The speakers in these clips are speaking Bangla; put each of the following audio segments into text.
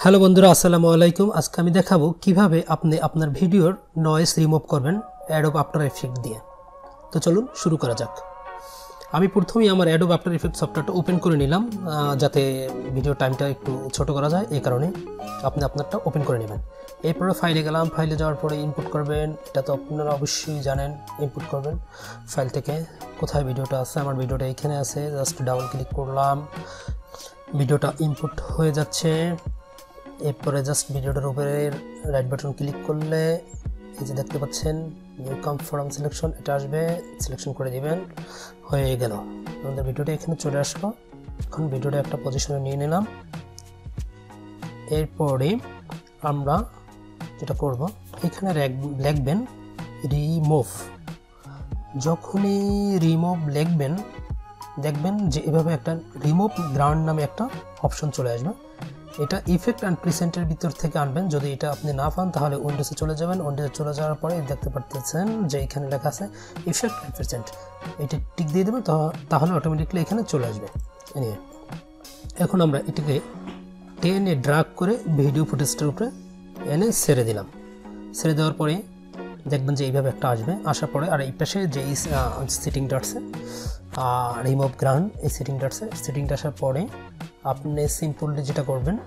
হ্যালো বন্ধুরা, আসসালামু আলাইকুম। আজকে আমি দেখাবো কিভাবে আপনি আপনার ভিডিওর নয়েজ রিমুভ করবেন অ্যাডোব আফটার ইফেক্ট দিয়ে। তো চলুন শুরু করা যাক। আমি প্রথমেই আমার অ্যাডোব আফটার ইফেক্ট সফটওয়্যারটা ওপেন করে নিলাম, যাতে ভিডিও টাইমটা একটু ছোট করা যায়। এই কারণে আপনি আপনারটা ওপেন করে নেবেন। এরপরে ফাইলে গেলাম। ফাইলে যাওয়ার পরে ইনপুট করবেন। এটা তো আপনারা অবশ্যই জানেন, ইনপুট করবেন ফাইল থেকে। কোথায় ভিডিওটা আছে? আমার ভিডিওটা এখানে আছে। জাস্ট ডাবল ক্লিক করলাম, ভিডিওটা ইনপুট হয়ে যাচ্ছে। এরপরে জাস্ট ভিডিওটার উপরে রাইট বাটন ক্লিক করলে এই যে দেখতে পাচ্ছেন নিউ কাম ফ্রম সিলেকশন, এটা আসবে, সিলেকশন করে দিবেন। হয়ে গেল, আমাদের ভিডিওটা এখানে চলে আসলো। এখন ভিডিওটা একটা পজিশনে নিয়ে নিলাম। এরপরে আমরা যেটা করব, এখানে লিখবেন রিমুভ। যখনই রিমুভ লিখবেন দেখবেন যে এভাবে একটা রিমুভ গ্রাউন্ড নামে একটা অপশন চলে আসবে। এটা ইফেক্ট অ্যান্ড প্রিসেন্টের ভিতর থেকে আনবেন। যদি এটা আপনি না পান তাহলে উইন্ডোজে চলে যাবেন। উইন্ডোজে চলে যাওয়ার পরে দেখতে পাচ্ছেন যে এখানে লেখা আছে ইফেক্ট অ্যান্ড প্রিসেন্ট। এটা টিক দিয়ে দেবেন, তাহলে অটোমেটিকলি এখানে চলে আসবে। এখন আমরা এটাকে টেনে ড্রাগ করে ভিডিও ফুটেজটার উপরে এনে ছেড়ে দিলাম। ছেড়ে দেওয়ার পরে দেখবেন যে এইভাবে একটা আসবে। আসার পরে আর এই পাশে যে সেটিংটা আছে রিমুভ গ্রাউন্ড, এই সেটিংটা আসার পরে আপনি সিম্পলি যেটা করবেন,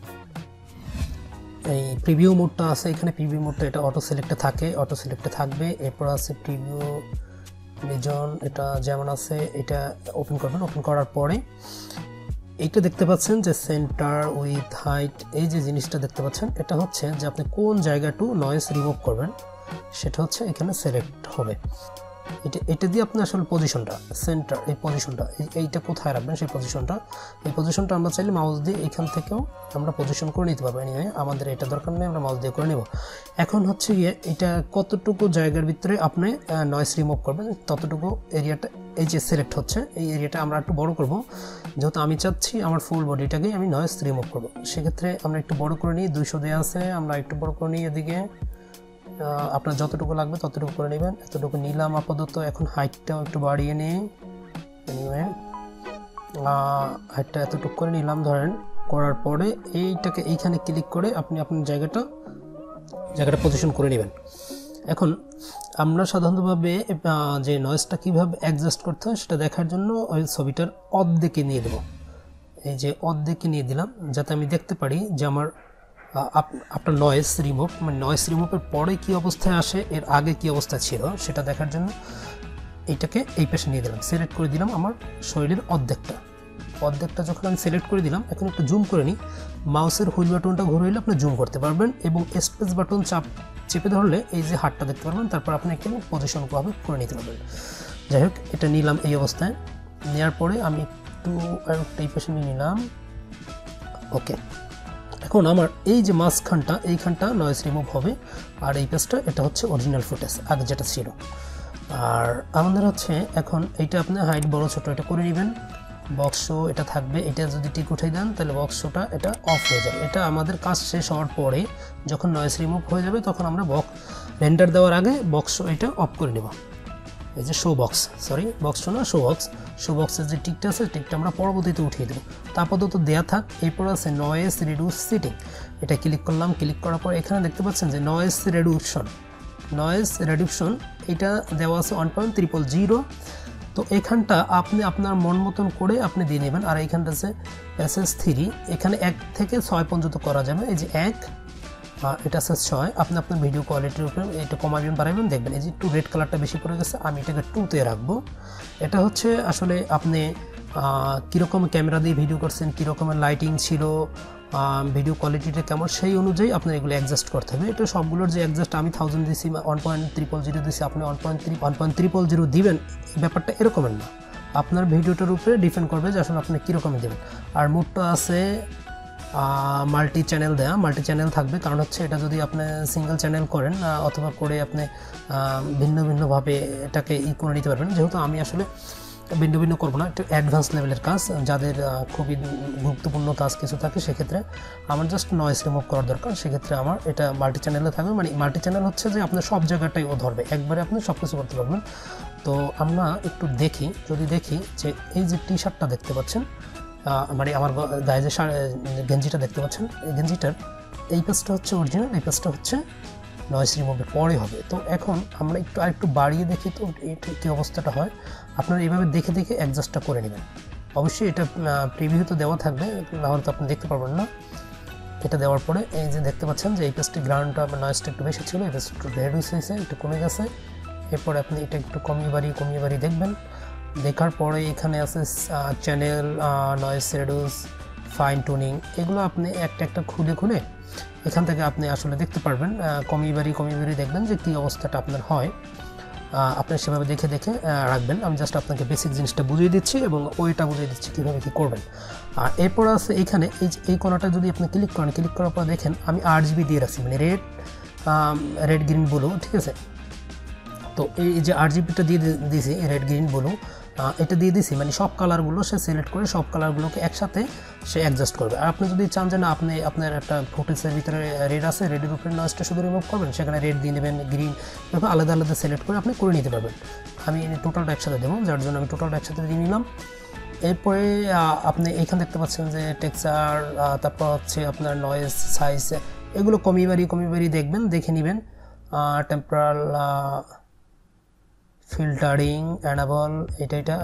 এই প্রিভিউ মোডটা আছে এখানে। প্রিভিউ মোডটা এটা অটো সিলেক্টে থাকবে। এরপর আছে প্রিভিউ রিজন, এটা যেমন আছে এটা ওপেন করবেন। ওপেন করার পরে এইটা দেখতে পাচ্ছেন যে সেন্টার উইথ হাইট, এই যে জিনিসটা দেখতে পাচ্ছেন, এটা হচ্ছে যে আপনি কোন জায়গাটু নয়েজ রিমুভ করবেন সেটা হচ্ছে এখানে সিলেক্ট হবে। এটা দিয়ে আপনি আসলে পজিশনটা, সেন্টার, এই পজিশনটা, এইটা কোথায় রাখবেন সেই পজিশনটা আমরা চাইলে মাউস দিয়ে এখান থেকেও আমরা পজিশন করে নিতে পারবো। এনিওয়ে আমাদের এটা দরকার নেই, আমরা মাউস দিয়ে করে নেব। এখন হচ্ছে গিয়ে এটা কতটুকু জায়গার ভিতরে আপনি নয়েজ রিমুভ করবেন ততটুকু এরিয়াটা এই যে সিলেক্ট হচ্ছে, এই এরিয়াটা আমরা একটু বড় করব। যেহেতু আমি চাচ্ছি আমার ফুল বডিটাকে আমি নয়েজ রিমুভ করব, সেক্ষেত্রে আমরা একটু বড় করে নিই। 200 দেওয়া আছে, আমরা একটু বড় করে নিই। এদিকে আপনার যতটুকু লাগবে ততটুকু করে নেবেন। এতটুকু নিলাম আপাতত। এখন হাইটটাও একটু বাড়িয়ে নিই। এনিওয়ে হাইটটা এতটুকু করে নিলাম ধরেন। করার পরে এইটাকে এইখানে ক্লিক করে আপনি আপনার জায়গাটা পজিশন করে নেবেন। এখন আমরা সাধারণতভাবে যে নয়েজটা কীভাবে অ্যাডজাস্ট করতে হয় সেটা দেখার জন্য ওই ছবিটার অর্ধেকে নিয়ে দেবো। এই যে অর্ধেকে নিয়ে দিলাম, যাতে আমি দেখতে পারি যে আমার আপনার নয়েজ রিমুভ, মানে নয়েজ রিমুভের পরে কী অবস্থায় আসে, এর আগে কী অবস্থা ছিল সেটা দেখার জন্য এইটাকে এই পাশে নিয়ে দিলাম। সিলেক্ট করে দিলাম আমার শরীরের অর্ধেকটা যখন আমি সিলেক্ট করে দিলাম, এখন একটু জুম করে নিই। মাউসের হুইল বাটনটা ঘুরাইলে আপনি জুম করতে পারবেন, এবং স্পেস বাটন চেপে ধরলে এই যে হাতটা দেখতে পারবেন। তারপর আপনি এখানে পজিশন করে নিতে পারবেন। যাই হোক, এটা নিলাম এই অবস্থায়। নেওয়ার পরে আমি একটু এই পাশে নিয়ে নিলাম। ওকে, এখন আমার এই যে মাঝখানটা, এইখানটা নয়েজ রিমুভ হবে। আর এই পেজটা এটা হচ্ছে অরিজিনাল ফুটেজ আগে যেটা ছিল। আর আমাদের হচ্ছে এখন এইটা আপনি হাইট বড় ছোট এটা করে নেবেন। বক্স এটা থাকবে, এটা যদি টিক উঠে দেন তাহলে বক্সটা এটা অফ হয়ে যাবে। এটা আমাদের কাজ শেষ হওয়ার পরে যখন নয়েজ রিমুভ হয়ে যাবে তখন আমরা রেন্ডার দেওয়ার আগে বক্স এটা অফ করে নেব। এই যে শো বক্সের যে টিকটা আছে, টিকটা আমরা পরবর্তীতে উঠিয়ে দেবো। তা আপাতত দেয়া থাক। এরপর আছে নয়েজ রিডিউস সেটিং, এটা ক্লিক করলাম। ক্লিক করার পর এখানে দেখতে পাচ্ছেন যে নয়েজ রিডিউকশন এটা দেওয়া আছে 1.300। তো এখানটা আপনি আপনার মন মতন করে আপনি দিয়ে নেবেন। আর এইখানটা আছে প্যাসেজ 3, এখানে 1 থেকে 6 পর্যন্ত করা যাবে। এই যে 1, এটা আছে 6। আপনি আপনার ভিডিও কোয়ালিটির উপরে এটা কমাবেন বাড়াবেন, দেখবেন এই যে একটু রেড কালারটা বেশি পড়ে গেছে, আমি এটাকে 2-তে রাখবো। এটা হচ্ছে আসলে আপনি কীরকম ক্যামেরা দিয়ে ভিডিও করছেন, কীরকমের লাইটিং ছিল, ভিডিও কোয়ালিটিটা কেমন, সেই অনুযায়ী আপনার এগুলো অ্যাডজাস্ট করতে হবে। এটা সবগুলোর যে অ্যাডজাস্ট আমি 1000 দিছি, 1.300 দিছি, আপনি 1.300 দিবেন, ব্যাপারটা এরকমের না। আপনার ভিডিওটার উপরে ডিপেন্ড করবে যে আসলে আপনি কীরকমই দেবেন। আর মোডটা আছে মাল্টি চ্যানেল থাকবে, কারণ হচ্ছে এটা যদি আপনি সিঙ্গেল চ্যানেল করেন অথবা করে আপনি ভিন্নভাবে এটাকে করে নিতে পারবেন। যেহেতু আমি আসলে ভিন্ন করবো না, একটা অ্যাডভান্স লেভেলের কাজ, যাদের খুবই গুরুত্বপূর্ণ কাজ কিছু থাকে, সেক্ষেত্রে আমার জাস্ট নয়েজ রিমুভ করার দরকার। সেক্ষেত্রে আমার এটা মাল্টি চ্যানেলে থাকবে। মানে মাল্টি চ্যানেল হচ্ছে যে আপনার সব জায়গাটাই ও ধরবে, একবারে আপনি সব কিছু করতে পারবেন। তো আমরা একটু দেখি যে এই যে টি শার্টটা দেখতে পাচ্ছেন, মানে আমার গায়ে যে গেঞ্জিটা দেখতে পাচ্ছেন, এই গেঞ্জিটার এই পাশটা হচ্ছে অরিজিনাল, এই পাশটা হচ্ছে নয়েজ রিমুভের পরে হবে। তো এখন আমরা আরেকটু বাড়িয়ে দেখি তো কী অবস্থাটা হয়। আপনারা এইভাবে দেখে দেখে অ্যাডজাস্টটা করে নেবেন। অবশ্যই এটা প্রিভিউতে দেওয়া থাকবে, নাহলে তো আপনি দেখতে পারবেন না। এটা দেওয়ার পরে এই যে দেখতে পাচ্ছেন যে এই পাশটি গ্রাউন্ডটা নয়েজটা একটু বেশি ছিল, এই পাশটা একটু রেডিউস হয়েছে, একটু কমে গেছে। এরপরে আপনি এটা একটু কমিয়ে বাড়িয়ে দেখবেন। দেখার পরে এখানে আছে channel, noise reduce, fine tuning, এগুলো আপনি একটা খুলে এখান থেকে আপনি আসলে দেখতে পারবেন। কমিয়ে বাড়িয়ে দেখবেন যে কী অবস্থাটা আপনার হয়। আপনি সেভাবে দেখে রাখবেন। আমি জাস্ট আপনাকে বেসিক জিনিসটা বুঝিয়ে দিচ্ছি এবং ওইটা বুঝিয়ে দিচ্ছি কীভাবে কী করবেন। আর এরপর আছে এইখানে এই কোণাটা যদি আপনি ক্লিক করার পর দেখেন আমি RGB দিয়ে রাখছি, মানে রেড গ্রিন ব্লু, ঠিক আছে। তো এই যে RGBটা দিয়ে দিয়েছি, রেড গ্রিন ব্লু, এটা দিয়ে দিছি, মানে সব কালারগুলো সে সিলেক্ট করে সব কালারগুলোকে একসাথে সে অ্যাডজাস্ট করবে। আর আপনি যদি চান যে না আপনার একটা ফুটেজের ভিতরে রেড আছে, রেডের উপরে নয়েজটা শুধু রিমুভ করবেন, সেখানে রেড দিয়ে নেবেন, গ্রিন, এরকম আলাদা সিলেক্ট করে আপনি করে নিতে পারবেন। আমি টোটালটা একসাথে দেবো, যার জন্য আমি টোটালটা একসাথে দিয়ে নিলাম। এরপরে আপনি এইখানে দেখতে পাচ্ছেন যে টেক্সচার, তারপর হচ্ছে আপনার নয়েজ, সাইজ, এগুলো কমিয়ে বাড়িয়ে দেখে নেবেন। টেম্পোরাল, ফিল্টারিং, অ্যানাবল, এটা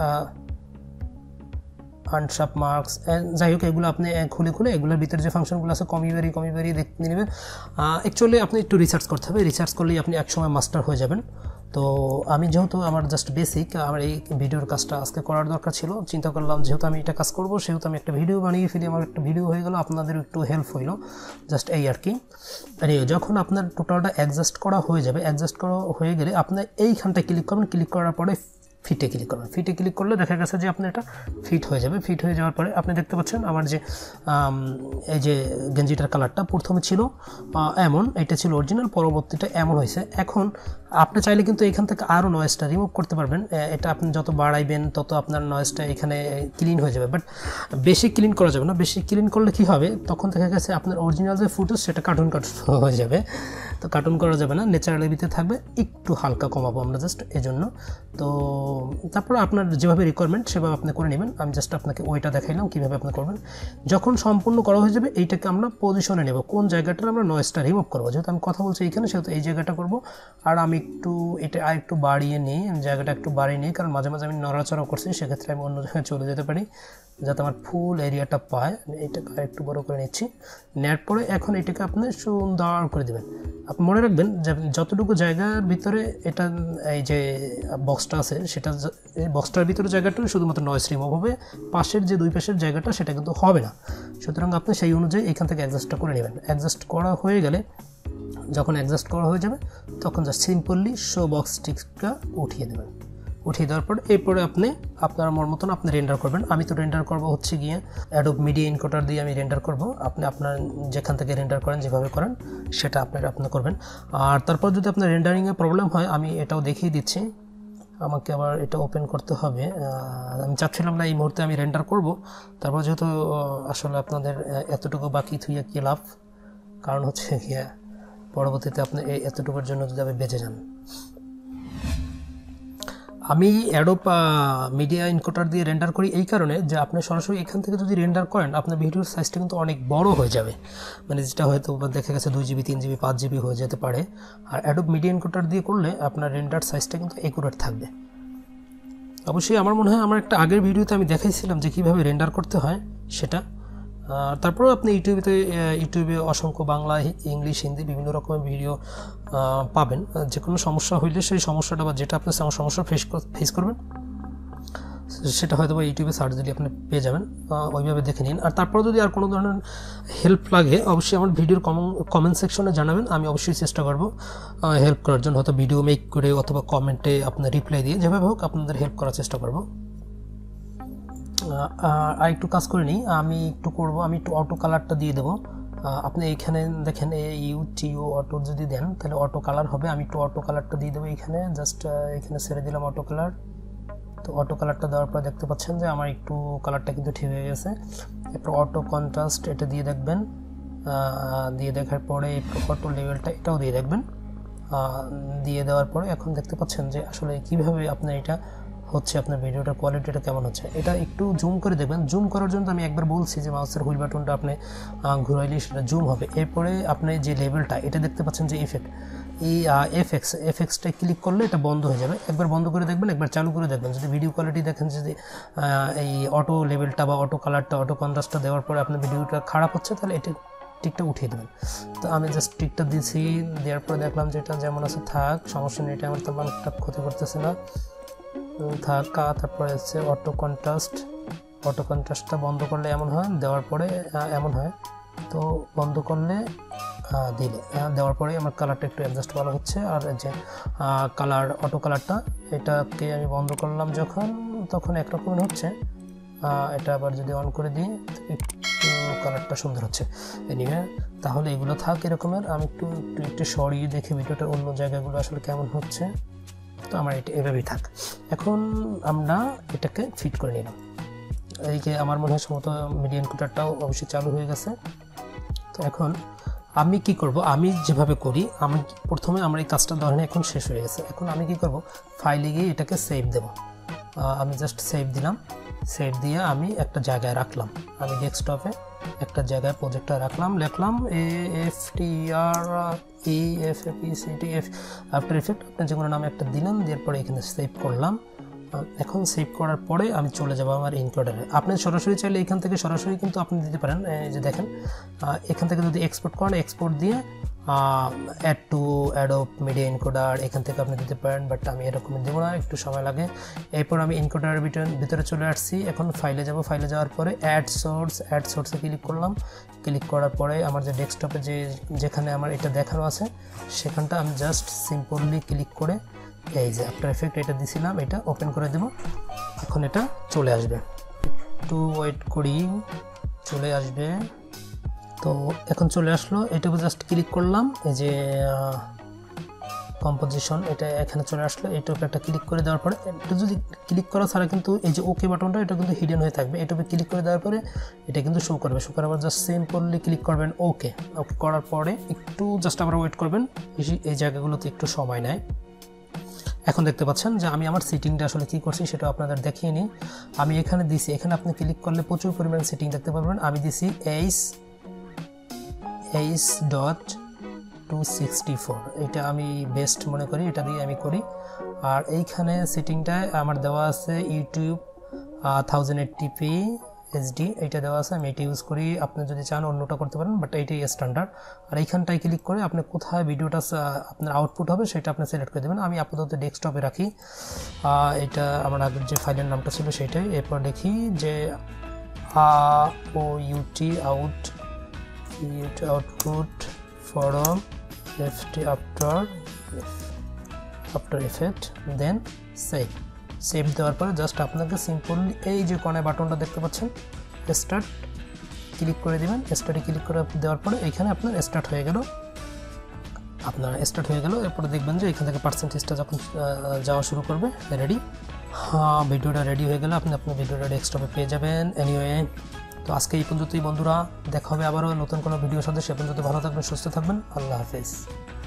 আনশার্প মার্কস, যাই হোক এগুলো আপনি খুলে এগুলোর ভিতরে যে ফাংশনগুলো আছে কমিয়ে বাড়িয়ে দেখতে নেবেন। অ্যাকচুয়ালি আপনি একটু রিসার্চ করতে হবে, রিসার্চ করলেই আপনি একসময় মাস্টার হয়ে যাবেন। তো আমি যেহেতু আমার জাস্ট বেসিক, আমার এই ভিডিওর কাজটা আজকে করার দরকার ছিল, চিন্তা করলাম যেহেতু আমি এটা কাজ করবো সেহেতু আমি একটা ভিডিও বানিয়ে ফেলি, আমার একটা ভিডিও হয়ে গেল, আপনাদের একটু হেল্প হইলো, জাস্ট এই আর কি। আর যখন আপনার টোটালটা অ্যাডজাস্ট করা হয়ে যাবে, অ্যাডজাস্ট করা হয়ে গেলে আপনার এইখানটায় ক্লিক করবেন, ক্লিক করার পরে ফিটে ক্লিক করবেন। ফিটে ক্লিক করলে দেখা গেছে যে আপনার এটা ফিট হয়ে যাবে। ফিট হয়ে যাওয়ার পরে আপনি দেখতে পাচ্ছেন আমার যে এই যে গেঞ্জিটার কালারটা প্রথমে ছিল এমন, এটা ছিল অরিজিনাল, পরবর্তীটা এমন হয়েছে। এখন আপনি চাইলে কিন্তু এখান থেকে আরও নয়েজটা রিমুভ করতে পারবেন। এটা আপনি যত বাড়াইবেন তত আপনার নয়েজটা এখানে ক্লিন হয়ে যাবে, বাট বেশি ক্লিন করা যাবে না। বেশি ক্লিন করলে কি হবে, তখন দেখা গেছে আপনার অরিজিনাল যে ফুটেজ সেটা কার্টুন হয়ে যাবে। তো কার্টুন করা যাবে না, ন্যাচারালের ভিতরে থাকবে, একটু হালকা কমাবো আমরা জাস্ট এজন্য। তো তারপর আপনার যেভাবে রিকোয়ারমেন্ট সেভাবে আপনি করে নেবেন। আমি জাস্ট আপনাকে ওইটা দেখাইলাম কীভাবে আপনি করবেন। যখন সম্পূর্ণ করা হয়ে যাবে এইটাকে আমরা পজিশনে নেব, কোন জায়গাটার আমরা নয়েজটা রিমুভ করবো। যেহেতু আমি কথা বলছি এইখানে, সেহেতু এই জায়গাটা করব। আর আমি এটা আরেকটু বাড়িয়ে নিই, জায়গাটা একটু বাড়িয়ে নিই, কারণ মাঝে আমি নড়াচড়া করছি, সেক্ষেত্রে আমি অন্য জায়গায় চলে যেতে পারি, যাতে আমার ফুল এরিয়াটা পায়। এটাকে আরেকটু বড় করে নিচ্ছি, নেওয়ার পরে এখন এটাকে আপনি সুন্দর করে দেবেন। আপনি মনে রাখবেন যে যতটুকু জায়গার ভিতরে এটা এই যে বক্সটা আছে, সেটা এই বক্সটার ভিতরে জায়গাটা শুধুমাত্র নয়েজ রিমুভ হবে, পাশের যে দুই পাশের জায়গাটা সেটা কিন্তু হবে না। সুতরাং আপনি সেই অনুযায়ী এখান থেকে অ্যাডজাস্টটা করে নেবেন। অ্যাডজাস্ট করা হয়ে গেলে, যখন অ্যাডজাস্ট করা হয়ে যাবে তখন জাস্ট সিম্পলি শো বক্স টিকটা উঠিয়ে দেবেন। উঠিয়ে দেওয়ার পর এরপরে আপনি আপনার মন মতন আপনি রেন্ডার করবেন। আমি তো রেন্ডার করবো হচ্ছে গিয়ে অ্যাডোব মিডিয়া এনকোডার দিয়ে আমি রেন্ডার করব। আপনি আপনার যেখান থেকে রেন্ডার করেন, যেভাবে করেন সেটা আপনি করবেন। আর তারপর যদি আপনার রেন্ডারিংয়ে প্রবলেম হয়, আমি এটাও দেখিয়ে দিচ্ছি। আমাকে আবার এটা ওপেন করতে হবে। আমি চাচ্ছিলাম না এই মুহূর্তে আমি রেন্ডার করব, তারপর যেহেতু আসলে আপনাদের এতটুকু বাকি থুইয়া কী লাভ, কারণ হচ্ছে গিয়ে পরবর্তীতে আপনি এই এতটুকুর জন্য যদি আপনি বেঁচে যান। আমি অ্যাডোব মিডিয়া এনকোডার দিয়ে রেন্ডার করি এই কারণে যে আপনি সরাসরি এখান থেকে যদি রেন্ডার করেন, আপনার ভিডিওর সাইজটা কিন্তু অনেক বড় হয়ে যাবে, মানে যেটা হয়তো দেখা গেছে 2GB 3GB 5GB হয়ে যেতে পারে। আর অ্যাডোব মিডিয়া এনকোডার দিয়ে করলে আপনার রেন্ডার সাইজটা কিন্তু একুরেট থাকবে। অবশ্যই আমার মনে হয় আমার একটা আগের ভিডিওতে আমি দেখাইছিলাম যে কীভাবে রেন্ডার করতে হয় সেটা। তারপরেও আপনি ইউটিউবে অসংখ্য বাংলা, ইংলিশ, হিন্দি বিভিন্ন রকমের ভিডিও পাবেন। যে কোনো সমস্যা হইলে সেই সমস্যাটা বা যেটা আপনি সমস্যা ফেস করবেন সেটা হয়তো বা ইউটিউবে সার্চ দিলে আপনি পেয়ে যাবেন, ওইভাবে দেখে নিন। আর তারপর যদি আর কোনো ধরনের হেল্প লাগে অবশ্যই আমার ভিডিওর কমেন্ট সেকশনে জানাবেন, আমি অবশ্যই চেষ্টা করব হেল্প করার জন্য, হয়তো ভিডিও মেক করে অথবা কমেন্টে আপনার রিপ্লাই দিয়ে যেভাবে হোক আপনাদের হেল্প করার চেষ্টা করব। আর একটু কাজ করে নিই, আমি একটু অটো কালারটা দিয়ে দেবো। আপনি এইখানে দেখেন ইউটিউ অটো যদি দেন তাহলে অটো কালার হবে। আমি একটু অটো কালারটা দিয়ে দেবো এইখানে, জাস্ট এখানে ছেড়ে দিলাম অটো কালার। তো অটো কালারটা দেওয়ার পর দেখতে পাচ্ছেন যে আমার একটু কালারটা কিন্তু ঠিক হয়ে গেছে। এরপর অটো কন্ট্রাস্ট এটা দিয়ে দেখবেন, দিয়ে দেখার পরে একটু অটো লেভেলটা এটাও দিয়ে দেখবেন। দিয়ে দেওয়ার পরে এখন দেখতে পাচ্ছেন যে আসলে কীভাবে আপনার এটা হচ্ছে, আপনার ভিডিওটার কোয়ালিটিটা কেমন হচ্ছে। এটা একটু জুম করে দেখবেন। জুম করার জন্য আমি একবার বলছি যে মাউসের হুইল বাটনটা আপনি ঘুরাইলে সেটা জুম হবে। এরপরে আপনি যে লেভেলটা এটা দেখতে পাচ্ছেন যে ইফেক্ট, এই এফএক্সটায় ক্লিক করলে এটা বন্ধ হয়ে যাবে। একবার বন্ধ করে দেখবেন, একবার চালু করে দেখবেন। যদি ভিডিও কোয়ালিটি দেখেন যদি এই অটো লেভেলটা বা অটো কালারটা, অটো কন্ট্রাস্টটা দেওয়ার পরে আপনার ভিডিওটা খারাপ হচ্ছে, তাহলে এটা টিকটা উঠিয়ে দেবেন। তো আমি জাস্ট টিকটা দিয়েছি, দেওয়ার পরে দেখলাম যে এটা যেমন আছে থাক, সমস্যা নেই, এটা আমার তেমন একটা ক্ষতি করতেছে না, থাকা। তারপরে হচ্ছে অটো কন্ট্রাস্টটা বন্ধ করলে এমন হয়, দেওয়ার পরে এমন হয়। তো বন্ধ করলে দিলে দেওয়ার পরে আমার কালারটা একটু অ্যাডজাস্ট করা হচ্ছে। আর যে কালার অটো কালারটা এটাকে আমি বন্ধ করলাম যখন, তখন একরকম হচ্ছে। এটা আবার যদি অন করে দিই একটু কালারটা সুন্দর হচ্ছে। এনিওয়ে, তাহলে এগুলো থাক এরকমের। আমি একটু সরিয়ে দেখে ভিডিওটা অন্য জায়গাগুলো আসলে কেমন হচ্ছে। তো আমার এটা এভাবেই থাক। এখন আমরা এটাকে ফিট করে নিলাম। এইদিকে আমার মনে হয় সম্ভবত মিডিয়া এনকোডারটাও অবশ্যই চালু হয়ে গেছে। তো এখন আমি কি করব, আমি যেভাবে করি, আমি প্রথমে আমার এই কাজটা ধরেন এখন শেষ হয়ে গেছে। এখন আমি কি করব, ফাইলে গিয়ে এটাকে সেভ দেব। আমি জাস্ট সেভ দিলাম। সেভ দিয়ে আমি একটা জায়গায় রাখলাম। আমি ডেস্কটপে একটা জায়গায় প্রজেক্টটা রাখলাম, লিখলাম AFTREFFECTF আফটার এফেক্ট, আপনি যে কোনো নামে একটা দিলাম, দেওয়ার পরে এখানে সেভ করলাম। এখন সেভ করার পরে আমি চলে যাব আমার এনকোডারে। আপনি সরাসরি চাইলে এখান থেকে সরাসরি কিন্তু আপনি দিতে পারেন। এই যে দেখেন, এখান থেকে যদি এক্সপোর্ট করেন, এক্সপোর্ট দিয়ে add to Adobe media encoder এখান থেকে আপনি দিতে পারেন, বাট আমি এরকম দেবো না, একটু সময় লাগে। এরপর আমি এনকোডারের ভিতরে চলে আসছি। এখন ফাইলে যাব। ফাইলে যাওয়ার পরে অ্যাড সোর্সে ক্লিক করলাম। ক্লিক করার পরে আমার যে ডেস্কটপে যেখানে আমার এটা দেখানো আছে সেখানটা আমি জাস্ট সিম্পলি ক্লিক করে এই যে আফটার এফেক্ট এটা দিছিলাম, এটা ওপেন করে দেব। এখন এটা চলে আসবে, একটু ওয়েট করি, চলে আসবে। তো এখন চলে আসলো, এটাকে জাস্ট ক্লিক করলাম, এই যে কম্পোজিশন এটা এখানে চলে আসলো। এটাকে একটা ক্লিক করে দেওয়ার পরে, একটু যদি ক্লিক করা ছাড়া কিন্তু এই যে ওকে বাটনটা এটা কিন্তু হিডেন হয়ে থাকবে। এটাকে ক্লিক করে দেওয়ার পরে এটা কিন্তু শো করবে। শো করার পর জাস্ট সিম্পলি ক্লিক করবেন ওকে করার পরে একটু জাস্ট আবার ওয়েট করবেন, এই জায়গাগুলোতে একটু সময় নেয়। এখন দেখতে পাচ্ছেন যে আমি আমার সেটিংটা আসলে কী করছি সেটা আপনাদের দেখিয়ে নিই। আমি এখানে দিছি, এখানে আপনি ক্লিক করলে প্রচুর পরিমাণ সেটিং দেখতে পারবেন। আমি দিছি H.264, এটা আমি বেস্ট মনে করি, এটা দিয়ে আমি করি। আর এইখানে সেটিংটায় আমার দেওয়া আছে ইউটিউব 1080p HD, এইটা দেওয়া আছে, আমি এটা ইউজ করি। আপনি যদি চান অন্যটা করতে পারেন, বাট এইটাই স্ট্যান্ডার্ড। আর এইখানটায় ক্লিক করে আপনি কোথায় ভিডিওটা আপনার আউটপুট হবে সেটা আপনি সিলেক্ট করে দেবেন। আমি আপাতত ডেস্কটপে রাখি, এটা আমার আগের যে ফাইলের নামটা ছিল সেটাই। এরপর দেখি যে output from After Effect, then save দেওয়ার পরে জাস্ট আপনাকে সিম্পলি এই যে কোণায় বাটনটা দেখতে পাচ্ছেন স্টার্ট, ক্লিক করে দেবেন। স্টার্টে ক্লিক করে দেওয়ার পরে এখানে আপনার স্টার্ট হয়ে গেল। এরপরে দেখবেন যে এখান থেকে পার্সেন্টেজটা যখন যাওয়া শুরু করবে, রেডি। ভিডিওটা রেডি হয়ে গেলে আপনি আপনার ভিডিওটা ডেস্কটপে পেয়ে যাবেন। এনিওয়ে, তো আজকে এই পর্যন্তই বন্ধুরা, দেখা হবে আবারও নতুন কোনো ভিডিওর সাথে। সে পর্যন্ত ভালো থাকবেন, সুস্থ থাকবেন, আল্লাহ হাফেজ।